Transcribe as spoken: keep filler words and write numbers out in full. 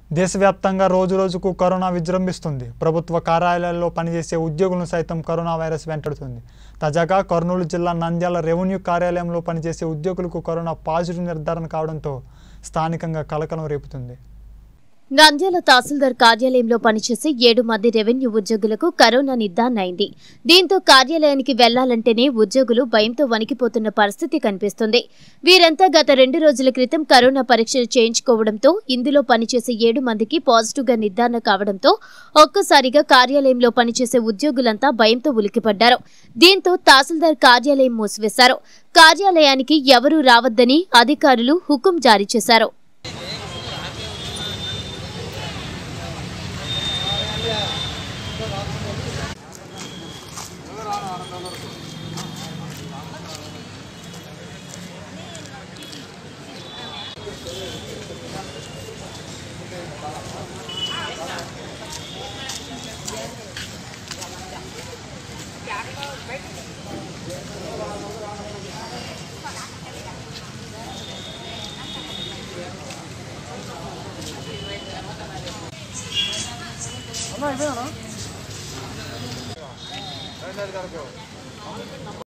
దేశవ్యాప్తంగా రోజు రోజుకు కరోనా విజృంభిస్తుంది. ప్రభుత్వ కార్యాలయాల్లో పనిచేసే ఉద్యోగులను సైతం కరోనా వైరస్ వెంటాడుతుంది. తాజాగా కర్నూలు జిల్లా నంద్యాల రెవెన్యూ కార్యాలయంలో పనిచేసే ఉద్యోగులకు కరోనా పాజిటివ్ నిర్ధారణ కావడంతో స్థానికంగా కలకలం రేపుతుంది. నంద్యాల తహసీల్దార్ కార్యాలయంలో పనిచేసే ఏడు మంది రెవెన్యూ ఉద్యోగులకు కరోనా నిర్ధారణ అయింది. దీంతో కార్యాలయానికి వెళ్లాలంటేనే ఉద్యోగులు భయంతో వణికిపోతున్న పరిస్థితి కనిపిస్తుంది. వీరంతా గత రెండు రోజుల క్రితం కరోనా పరీక్షలు చేయించుకోవడంతో ఇందులో పనిచేసే ఏడు మందికి పాజిటివ్ గా నిర్ధారణ కావడంతో ఒక్కసారిగా కార్యాలయంలో పనిచేసే ఉద్యోగులంతా భయంతో ఉలిక్కిపడ్డారు. దీంతో తహసీల్దార్ కార్యాలయం మూసివేశారు. కార్యాలయానికి ఎవరూ రావద్దని అధికారులు హుకుం జారీ చేశారు. అన్నా ఇదేనా